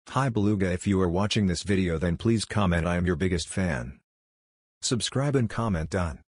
Hi Beluga, if you are watching this video then please comment, I am your biggest fan. Subscribe and comment done.